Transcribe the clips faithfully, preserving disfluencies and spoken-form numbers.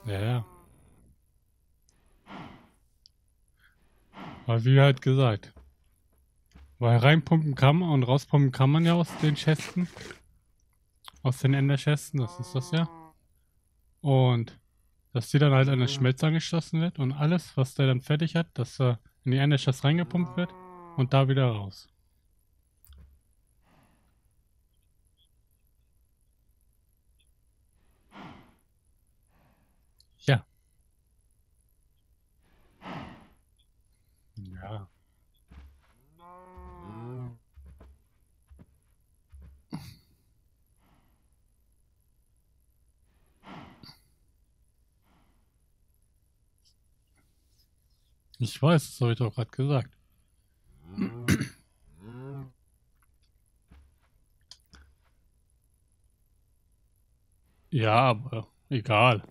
Ja, ja. Aber wie halt gesagt. Weil reinpumpen kann man und rauspumpen kann man ja aus den Chesten. Aus den Enderchesten, das ist das ja. Und dass die dann halt an den Schmelzer angeschlossen wird und alles, was der dann fertig hat, dass er in die Enderchest reingepumpt wird und da wieder raus. Ja. Ja. Ich weiß, das habe ich doch gerade gesagt. Ja, aber egal.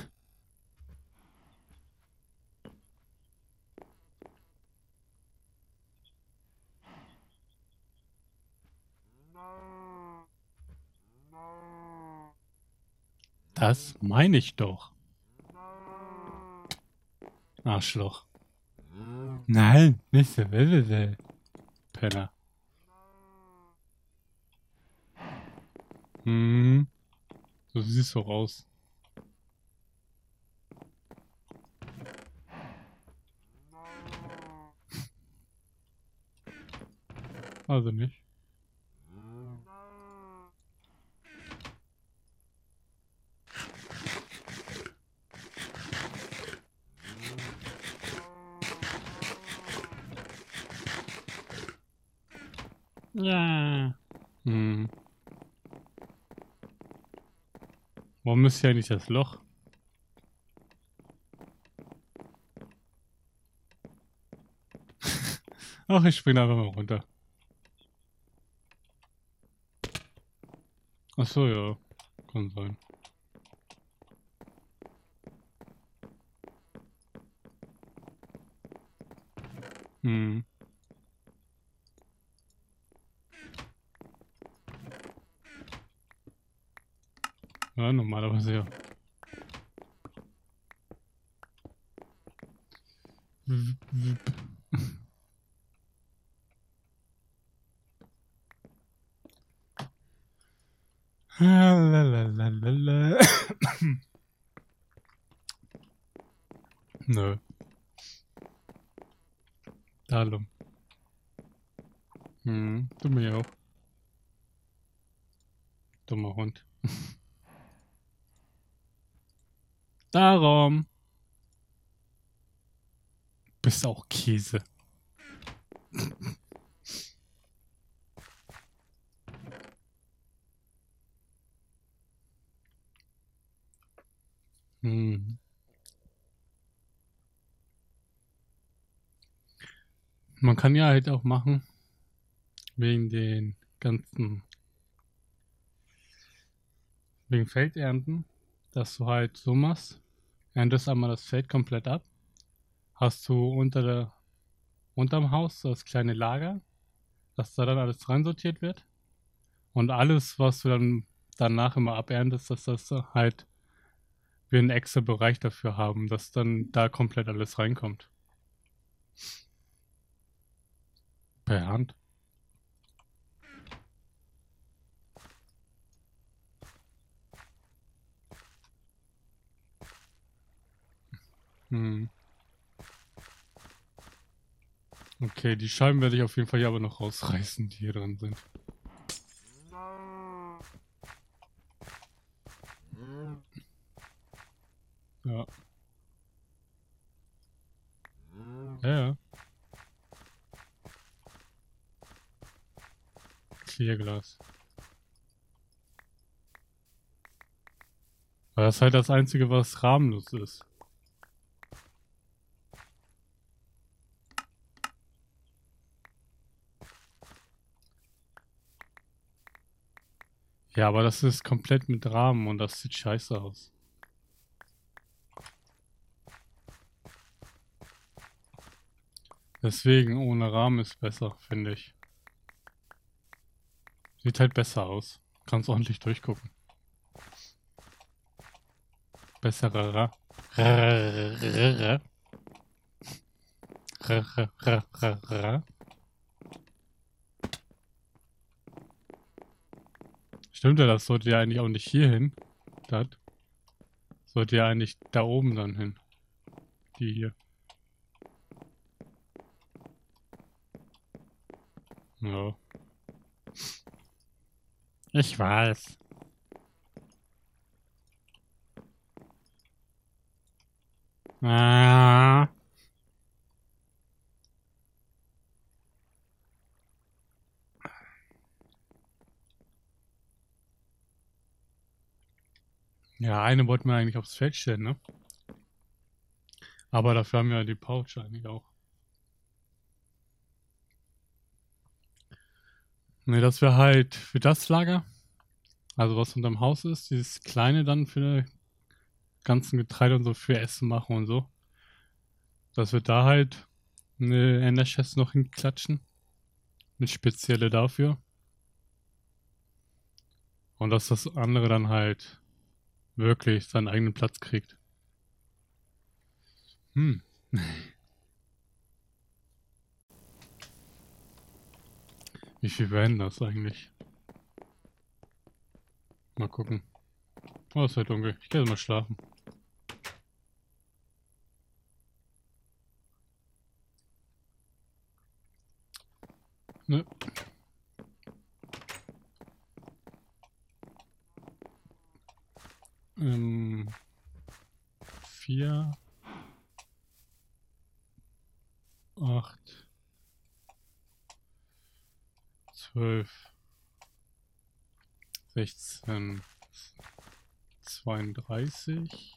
Das meine ich doch. Arschloch. Nein, nicht so. Penner. Hm, so siehst du aus. Also nicht. Ja. Hm. Warum ist hier eigentlich das Loch? Ach, ich springe einfach mal runter. Ach so, ja. Kann sein. Hm. Ja, normalerweise ja. Wip, wip. Lalalala. Nö. Darum. Hm, du mir auch. Dummer Hund. Darum. Bist auch Käse. Hm. Man kann ja halt auch machen, wegen den ganzen, wegen Feldernten, dass du halt so machst, erntest einmal das Feld komplett ab, hast du unter der, unterm Haus das kleine Lager, dass da dann alles reinsortiert wird und alles, was du dann danach immer aberntest, dass das halt wir einen extra Bereich dafür haben, dass dann da komplett alles reinkommt. Per Hand. Hm. Okay, die Scheiben werde ich auf jeden Fall hier aber noch rausreißen, die hier drin sind. Ja. Ja, ja. Clearglas. Weil das ist halt das Einzige, was rahmenlos ist. Ja, aber das ist komplett mit Rahmen und das sieht scheiße aus. Deswegen, ohne Rahmen ist besser, finde ich. Sieht halt besser aus. Kannst ordentlich durchgucken. besserer. Stimmt ja, das sollte ja eigentlich auch nicht hier hin. Das sollte ja eigentlich da oben dann hin. Die hier. Ja. Ich weiß. Ah. Ja, eine wollten wir eigentlich aufs Feld stellen, ne? Aber dafür haben wir ja die Pouch eigentlich auch. Ne, das wäre halt für das Lager. Also was unterm Haus ist, dieses kleine dann für die ganzen Getreide und so für Essen machen und so. Dass wir da halt eine Ender-Chest noch hinklatschen. Eine spezielle dafür. Und dass das andere dann halt wirklich seinen eigenen Platz kriegt. Hm. Wie viel werden das eigentlich? Mal gucken. Oh, es wird dunkel. Ich gehe jetzt mal schlafen. Ne. Ähm. Vier. Acht. Zwölf. Sechzehn. Zweiunddreißig.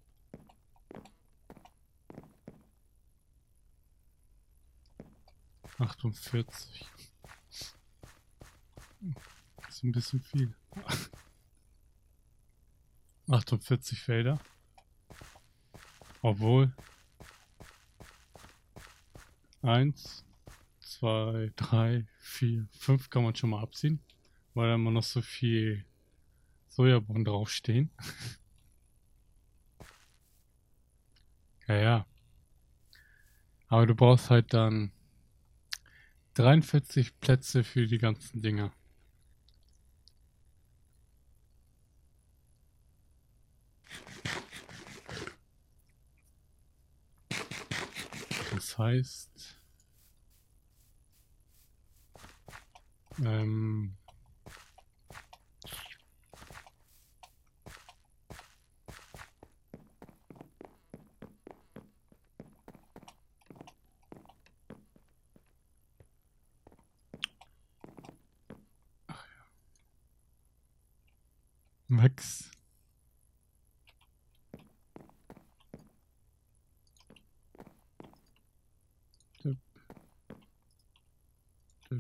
achtundvierzig. Das ist ein bisschen viel. achtundvierzig Felder. Obwohl. Eins, zwei, drei, vier, fünf kann man schon mal abziehen. Weil da immer noch so viel Sojabohnen draufstehen. Ja, ja. Aber du brauchst halt dann dreiundvierzig Plätze für die ganzen Dinger. Das heißt, ähm, Max. Tipp, tipp.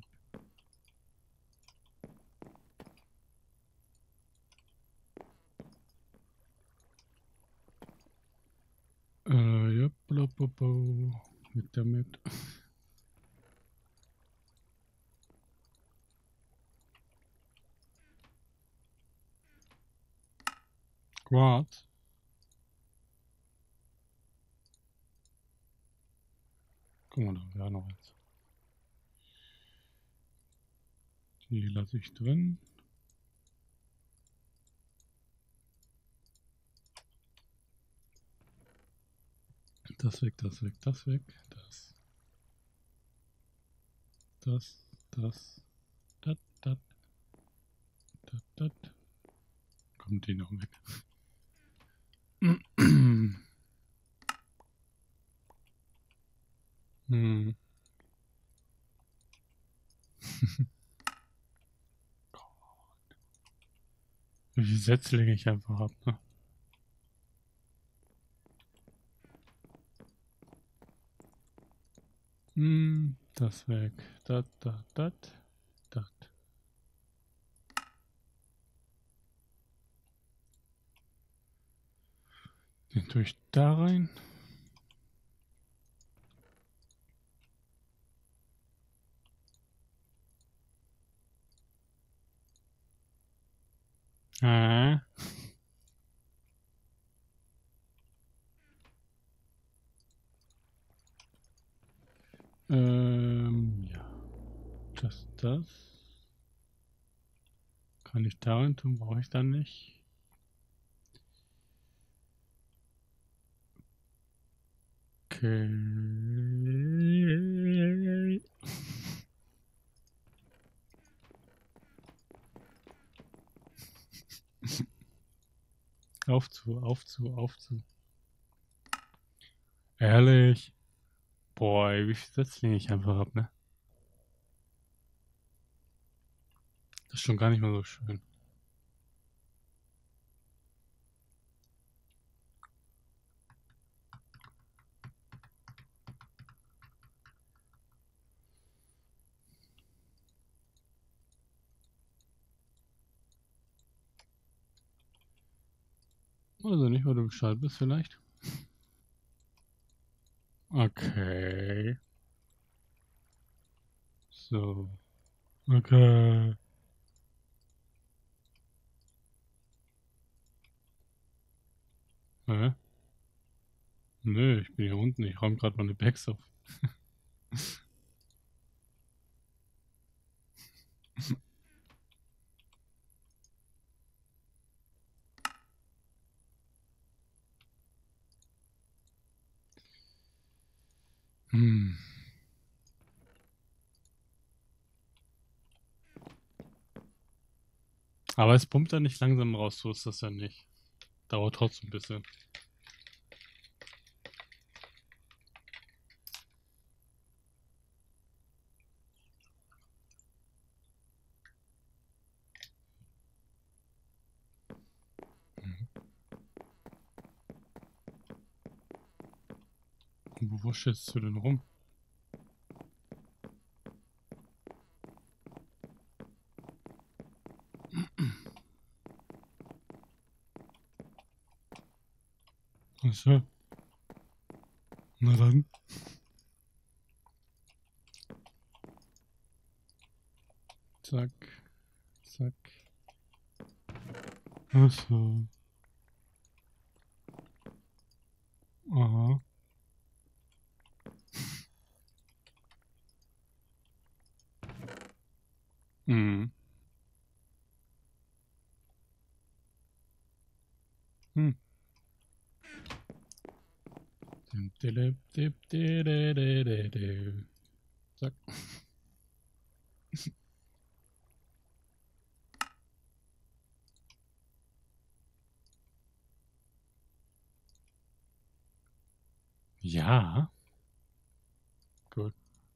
Äh, ja, blablabla. Mit damit. Quarz. Guck mal, da wäre noch eins. Die lasse ich drin. Das weg, das weg, das weg. Das. Das, das. Dat, dat. Dat, dat. Kommt die noch weg. hm. Wie viele Setzlinge ich einfach habe, ne? Hm, das weg. Dat, dat, dat, dat. Den tue ich da rein. Ah. Ähm, ja. Das, das. Kann ich darin tun, brauche ich dann nicht. Okay. Auf zu, auf zu, auf zu. Ehrlich. Boah, ey, wie viel Setzlinge ich einfach hab, ne? Das ist schon gar nicht mal so schön. Also nicht, weil du Bescheid bist vielleicht. Okay. So. Okay. Hä? Nö, ich bin hier unten. Ich räume gerade meine Bags auf. Hm. Aber es pumpt ja nicht langsam raus, so ist das ja nicht. Dauert trotzdem ein bisschen. Wo, wo schätzt du denn rum? Achso. Na dann. Zack. Zack. Achso. Aha. Hm. Hm. Dim, dilip, dip, di, di, di, di, di. Zack. Ja. Gut.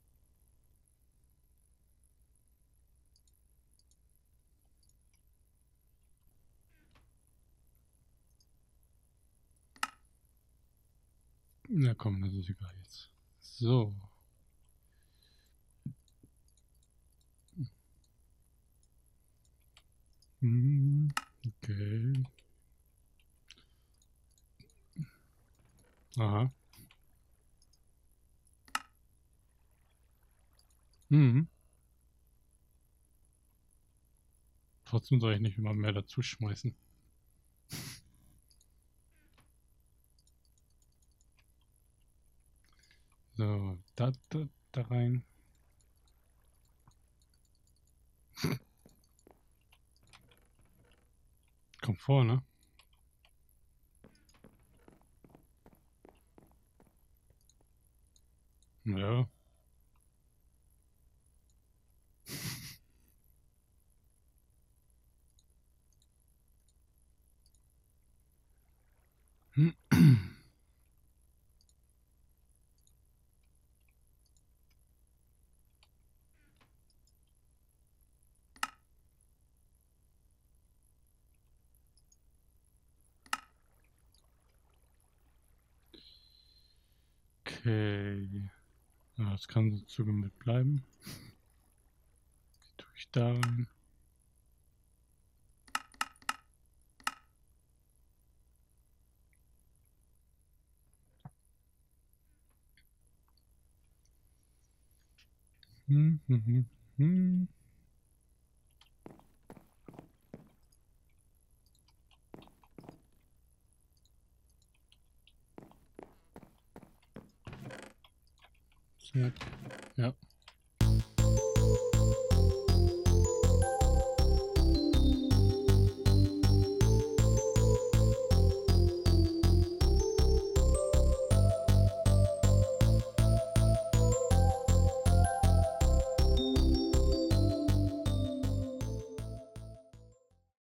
Na komm, das ist egal jetzt. So. Hm. Okay. Aha. Hm. Trotzdem soll ich nicht immer mehr dazu schmeißen. So, da, da, da rein. Komfort, ne? Ja. Okay. Ja, das kann so sogar mit bleiben. Die tue ich da rein. Hm, hm, hm, hm. Zack. Ja.